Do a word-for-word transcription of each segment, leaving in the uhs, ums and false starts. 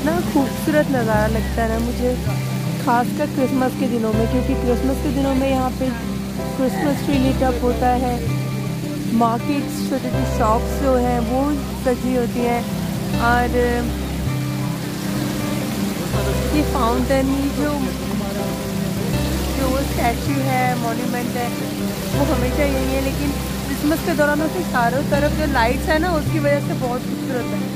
ना खूबसूरत नज़ारा लगता है ना मुझे, खासकर क्रिसमस के दिनों में, क्योंकि क्रिसमस के दिनों में यहाँ पे क्रिसमस ट्री लीट अप होता है। मार्केट्स, छोटी छोटी शॉप्स जो हैं वो सजी होती हैं, और ये फाउंटेन जो जो वो स्टैचू है, मॉन्यूमेंट है, वो हमेशा यही है। लेकिन क्रिसमस के दौरान उसके चारों तरफ जो लाइट्स है ना, उसकी वजह से बहुत खूबसूरत है।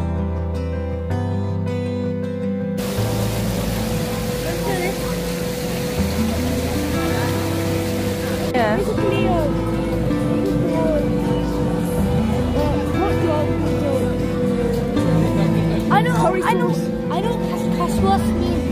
I know, I know, I know Christmas means.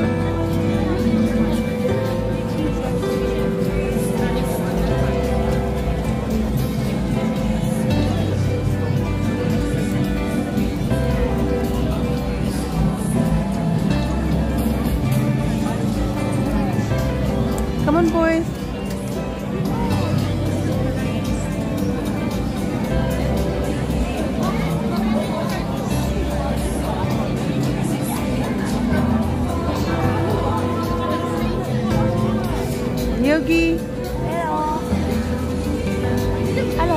Come on, boys. Yogi. Hello. Hello.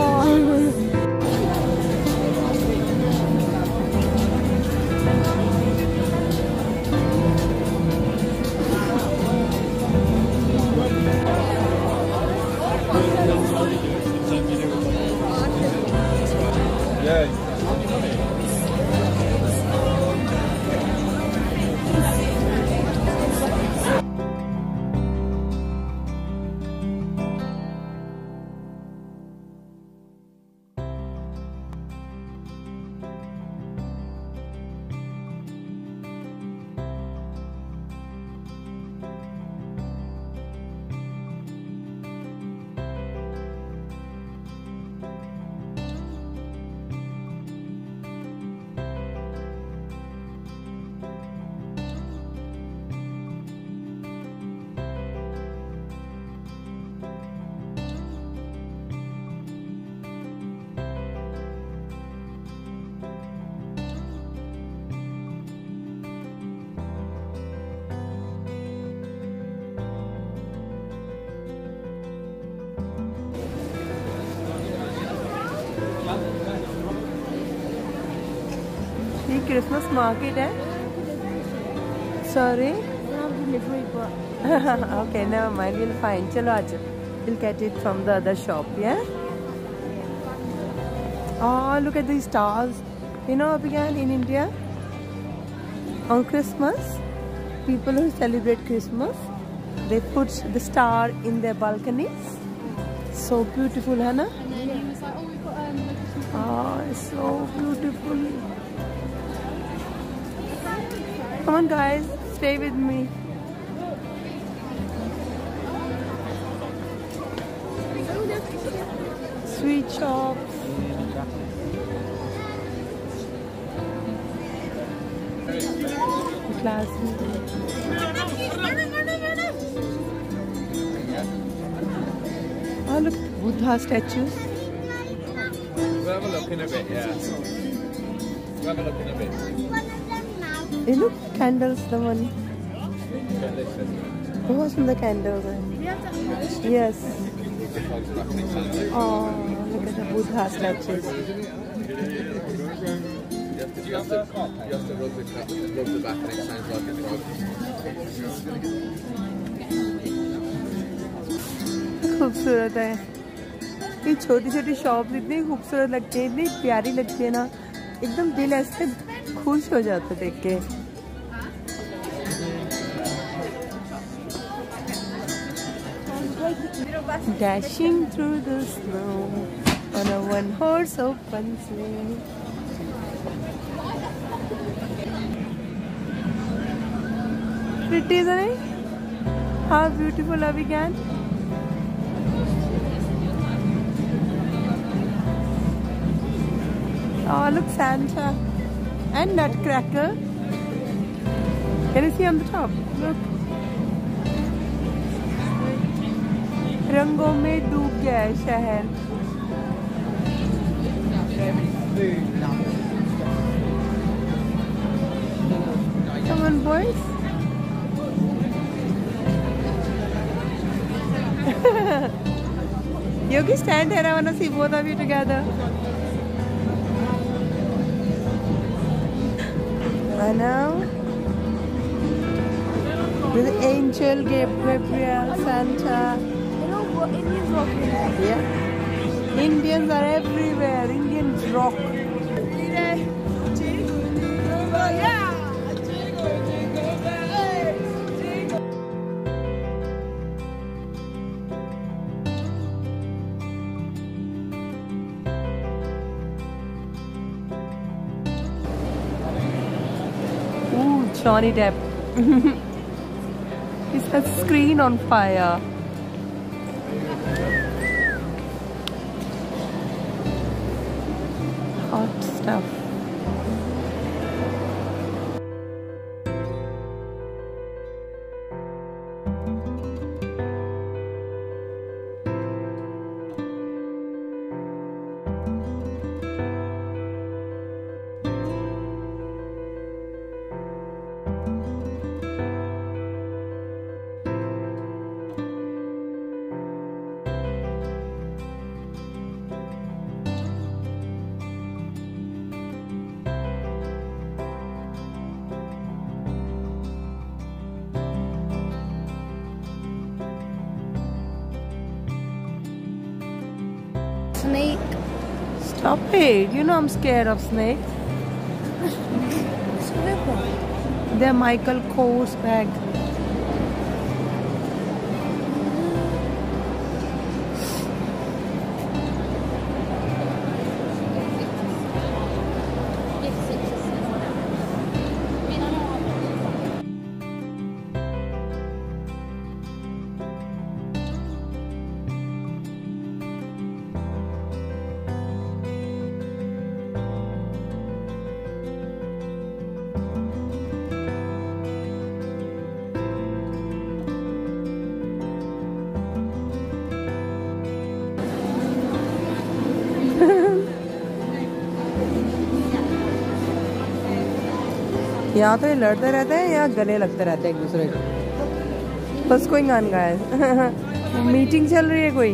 ये क्रिसमस मार्केट है। Sorry. Okay, never mind. We'll find. चलो आज we'll get it from the other shop. Yeah. Oh, look at these stars. You know, again in India, on Christmas, people who celebrate Christmas, they put the star in their balconies. So beautiful, है ना? Oh, it's so beautiful. Come on, guys, stay with me. Sweet shops. Classy. Oh, look, Buddha statues. We'll have a look in a bit, yeah. We'll have a look in a bit. You look, candles, the one. Who was from the candles? Yes. Oh, look at the Buddha statues. You have to, you have to rub the, rub the back and it sounds like a frog. खूबसूरत है। ये छोटी छोटी shops इतनी खूबसूरत लगती है, इतनी प्यारी लगती है ना, एकदम दिल ऐसे खुश हो जाता है देख के। Dashing through the snow on a one horse open sleigh. Pretty, isn't it? How beautiful are we again? Oh, look, Santa and Nutcracker. Can you see on the top? Look. रंगों में डूब गया है शहर। Come on, boys. Yogi, stand here. I want to see both of you together. And now, with Angel, Gabriel, Santa. You know what Indians rock in there? Yeah. Indians are everywhere. Indians rock. Ooh, Johnny Depp. He set screen on fire. Hot stuff. Snake. Stop it. You know I'm scared of snakes. They're Michael Kors bag. यहाँ तो ये लड़ते रहते हैं या गले लगते रहते हैं एक दूसरे को। बस कोई गान गाए। मीटिंग चल रही है कोई।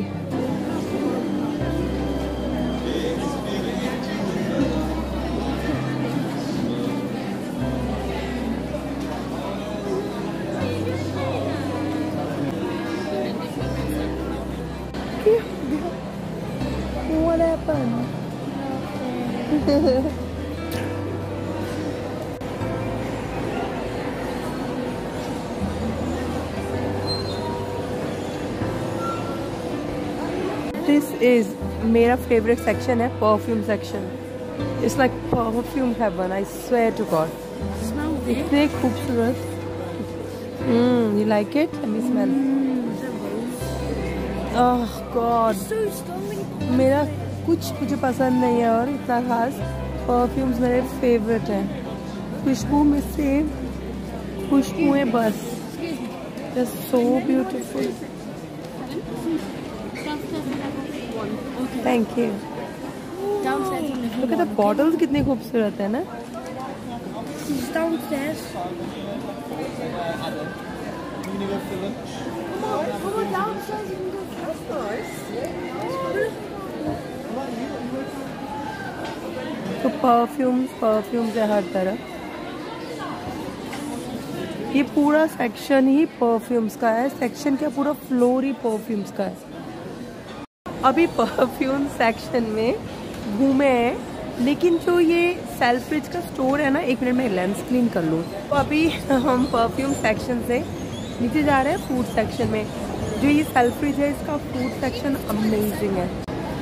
What happened? This is मेरा favorite section है perfume section. It's like perfume heaven. I swear to God. Smell it. इतने खूबसूरत. Hmm, you like it? Let me smell. Oh God. So strong. मेरा कुछ मुझे पसंद नहीं है और इतना खास परफ्यूम्स मेरे फेवरेट हैं। खुशबू में से खुशबू है बस। They're so beautiful. Thank you. Downstairs. Look at the bottles कितनी खूबसूरत है ना? She's downstairs. Come on, downstairs. You can go first. तो परफ्यूम्स परफ्यूम्स है हर तरफ। ये पूरा सेक्शन ही परफ्यूम्स का है। सेक्शन क्या पूरा फ्लोर ही परफ्यूम्स का है। अभी परफ्यूम सेक्शन में घूमे हैं, लेकिन जो ये सेल्फ्रिज का स्टोर है ना, एक मिनट में लेंस क्लीन कर लूँ। तो अभी हम परफ्यूम सेक्शन से नीचे जा रहे हैं फूड सेक्शन में। जो ये सेल्फ्रिज है इसका फूड सेक्शन अमेजिंग है।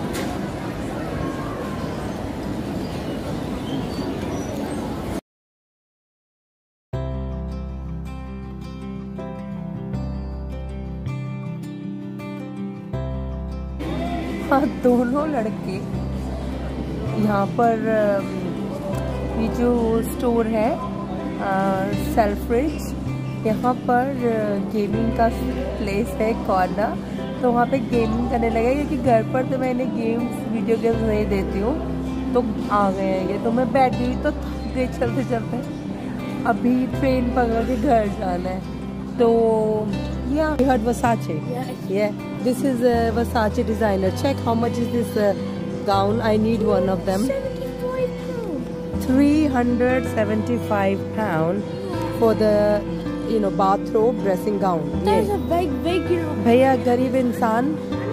हाँ, दोनों लड़के यहाँ पर ये जो स्टोर है सेल्फ्रिज, यहाँ पर गेमिंग का प्लेस है कॉर्नर, तो वहाँ पे गेमिंग करने लगा। क्योंकि घर पर तो मैं इन्हें गेम्स वीडियो गेम्स नहीं देती हूँ, तो आ गए हैं ये। तो मैं बैठ गई तो थक गई चलते चलते। अभी ट्रेन पकड़ के घर जाना है। तो yeah, we heard Versace. Yeah. Yeah, this is a Versace designer. Check how much is this uh, gown. I need one of them. seventy-five pounds. three hundred seventy-five pound for the you know bathrobe dressing gown. That is Yeah. a big, big, you know. भैया गरीब इंसान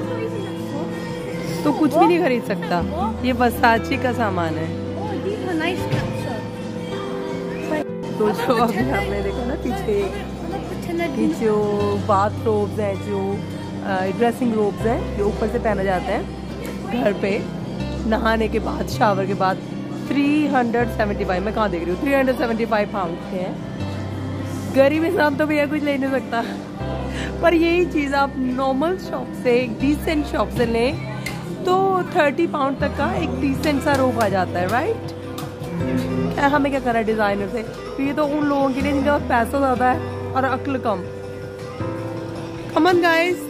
तो कुछ भी नहीं खरीद सकता। ये Versace का सामान है। Oh, these are nice cups. तो जो अभी हमने देखा ना पीछे ये जो बाथ रोब्स हैं, जो ड्रेसिंग रोब्स हैं, जो ऊपर से पहना जाते हैं घर पे नहाने के बाद, शावर के बाद, तीन सौ पचहत्तर, मैं कहाँ देख रही हूँ, तीन सौ पचहत्तर पाउंड के हैं। गरीब इंसान तो भैया कुछ ले नहीं सकता। पर यही चीज़ आप नॉर्मल शॉप से, एक डिसेंट शॉप से लें तो तीस पाउंड तक का एक डिसेंट सा रोब आ जाता है, राइट? हमें क्या करा डिज़ाइनर से, तो ये तो उन लोगों के लिए जिनके पास पैसा ज़्यादा है और अक्ल कम। Come on guys.